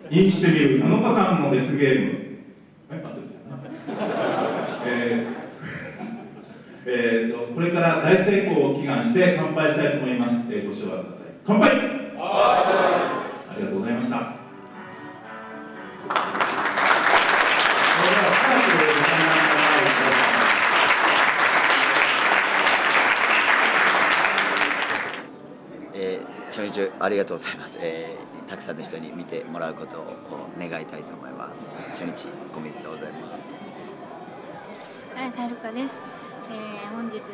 インしてみる7日間のデスゲーム、これから大成功を祈願して乾杯したいと思います。ご視聴ください。乾杯。ありがとうございました。 初日ありがとうございます。たくさんの人に見てもらうことを願いたいと思います。初日おめでとうございます。 はい、さるかです。本日初日を迎えて、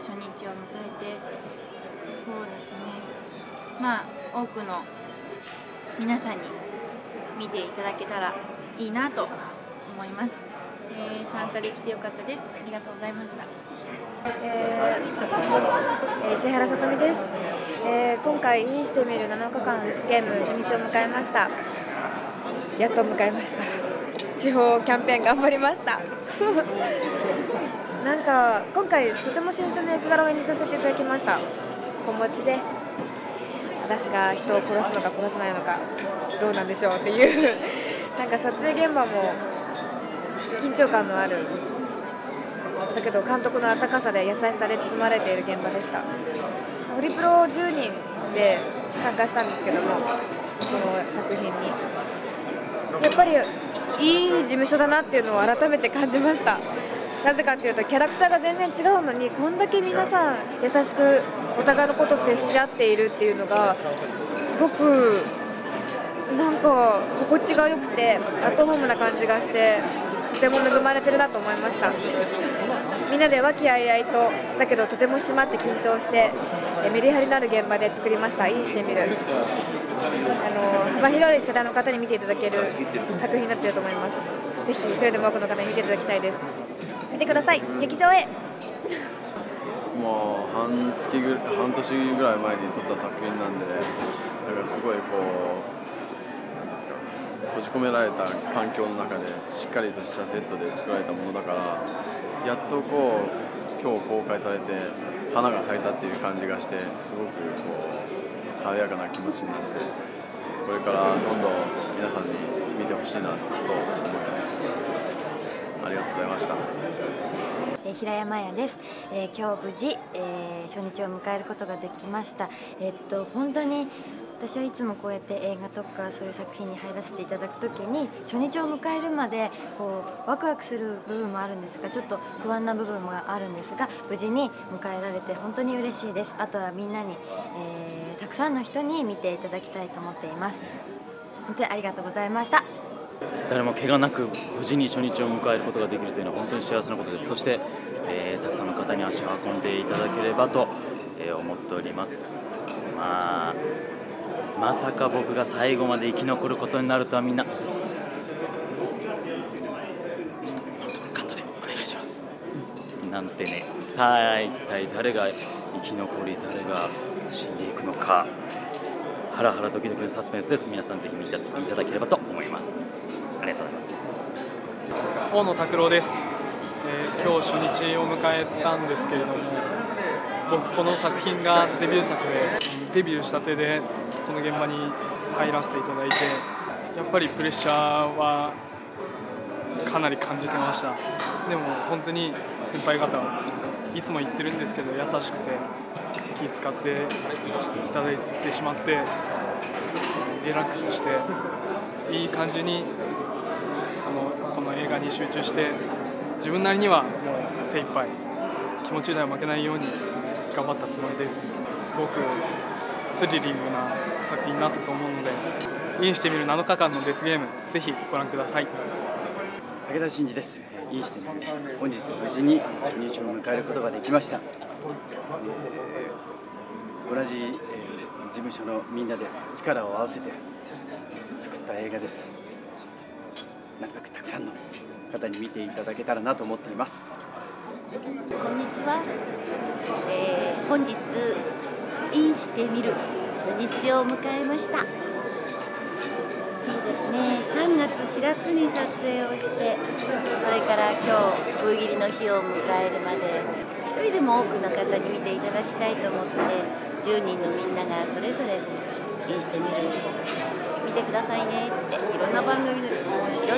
そうですね。まあ多くの皆さんに見ていただけたらいいなと思います。参加できてよかったです。ありがとうございました。 石原さとみです。今回インしてみる7日間のデスゲーム初日を迎えました。やっと迎えました。地方キャンペーン頑張りましたなんか今回とても新鮮な役柄を演じさせていただきました。子持ちで私が人を殺すのか殺さないのかどうなんでしょうっていうなんか撮影現場も緊張感のある、だけど監督の温かさで優しさで包まれている現場でした。ホリプロ10人で参加したんですけども、この作品にやっぱりいい事務所だなっていうのを改めて感じました。なぜかっていうとキャラクターが全然違うのにこんだけ皆さん優しくお互いのことを接し合っているっていうのがすごくなんか心地が良くてアットホームな感じがしてとても恵まれてるなと思いました。みんなで和気あいあいとだけどとても締まって緊張してメリハリのある現場で作りましたインしてみる幅広い世代の方に見ていただける作品になっていると思います。ぜひ一人でも多くの方に見ていただきたいです。見てください、劇場へ。 もう半年ぐらい前に撮った作品なんで、なんかすごいこうなんですか、閉じ込められた環境の中でしっかりとしたセットで作られたものだから、やっとこう今日公開されて花が咲いたっていう感じがして、すごくこう晴れやかな気持ちになって、これからどんどん皆さんに見てほしいなと思います。ありがとうございました。 平山彩です。今日無事、初日を迎えることができました。本当に私はいつもこうやって映画とかそういう作品に入らせていただくときに初日を迎えるまでこうワクワクする部分もあるんですが、ちょっと不安な部分もあるんですが、無事に迎えられて本当に嬉しいです。あとはみんなに、たくさんの人に見ていただきたいと思っています。本当にありがとうございました。 誰も怪我なく無事に初日を迎えることができるというのは本当に幸せなことです。そして、たくさんの方に足を運んでいただければと、思っております。まさか僕が最後まで生き残ることになるとは、みんなちょっとカットでお願いしますなんてね。さあ一体誰が生き残り誰が死んでいくのか、ハラハラドキドキのサスペンスです。皆さんぜひ見ていただければと思います。ありがとうございます。 大野拓郎です。今日初日を迎えたんですけれども、僕この作品がデビュー作で、デビューしたてでこの現場に入らせていただいて、やっぱりプレッシャーはかなり感じてました。でも本当に先輩方いつも言ってるんですけど優しくて気遣っていただいてしまって、リラックスしていい感じにこの映画に集中して、自分なりにはもう精一杯気持ちでは負けないように頑張ったつもりです。すごくスリリングな作品になったと思うので、インしてみる7日間のデスゲーム、ぜひご覧ください。 武田真治です。インしてみる、本日無事に初日を迎えることができました。同じ、事務所のみんなで力を合わせて作った映画です。なるべくたくさんの方に見ていただけたらなと思っています。 こんにちは。本日インしてみる初日を迎えました。そうですね、3月4月に撮影をして、それから今日封切りの日を迎えるまで一人でも多くの方に見ていただきたいと思って、10人のみんながそれぞれでインしてみる見てくださいねっていろんな番組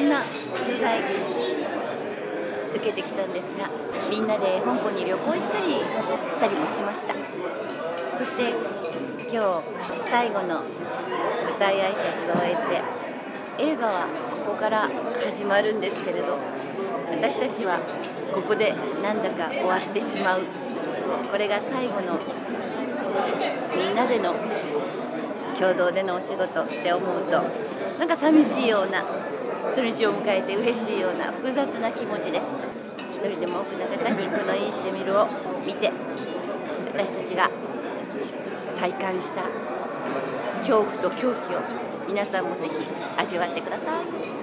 んな取材受けてきたんですが、みんなで香港に旅行行ったりしたりもしました。そして今日最後の舞台挨拶を終えて、映画はここから始まるんですけれど、私たちはここでなんだか終わってしまう、これが最後のみんなでの共同でのお仕事って思うと、なんか寂しいような、初日を迎えて嬉しいような複雑な気持ちです。一人でも多くの方にこのインしてみるを見て、私たちが体感した恐怖と狂気を皆さんもぜひ味わってください。